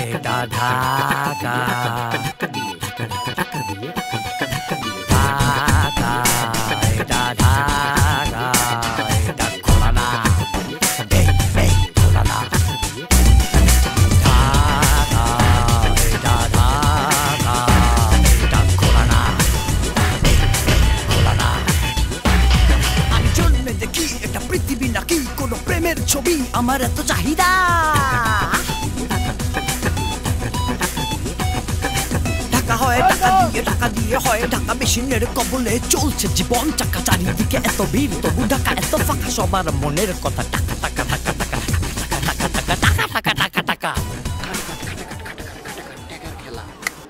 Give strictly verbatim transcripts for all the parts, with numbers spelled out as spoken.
এটা ঢাকা ঢাকা এটা ঢাকা এটা খোলা না এই এই খোলা না ঢাকা এটা ঢাকা এটা খোলা না এই এই খোলা না আমি জন্মে দেখি এটা পৃথিবী নাকি কোনো প্রেমের ছবি আমার এত চাহিদা ঢাকা হয় টাকা দিয়ে টাকা দিয়ে হয় ঢাকা মেশিনের কবলে চলছে জীবন চাকা চারিদিকে এত ভিড় তবু ঢাকা এত ফাঁকা সবার মনের কথা টাকা টাকা টাকা টাকা টাকা টাকা টাকা টাকা টাকা টাকা খেলা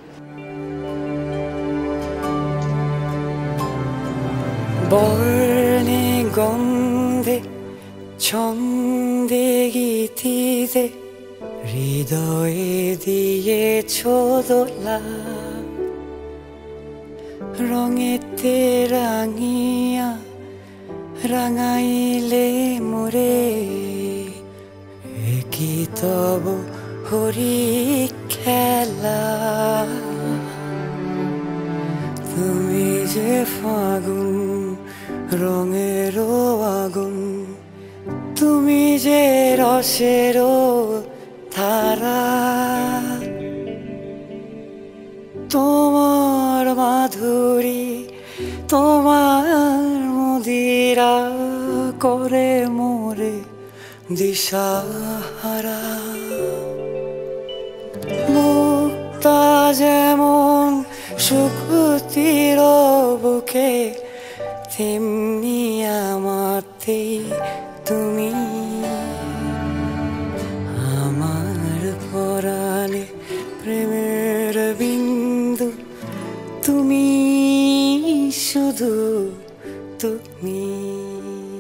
বর্ণে গন্ধে ছন্দে গীতিতে হৃদয়ে দিয়েছ দোলা রঙেতে রাঙিয়া রাঙাইলে মোরে কি তব হরি খেলা তুমি যে ফাগুন রঙের আগুন তুমি যে রসের ধারা তোমার মাধুরী তোমার মদিরা করে মোরে দিশাহারা মুক্তা যেমন সুকুতির বুকে তেমনি আমারতেই তুমি আমার পরাণে প্রেমের বিন্দু তুমি শুধু তুমি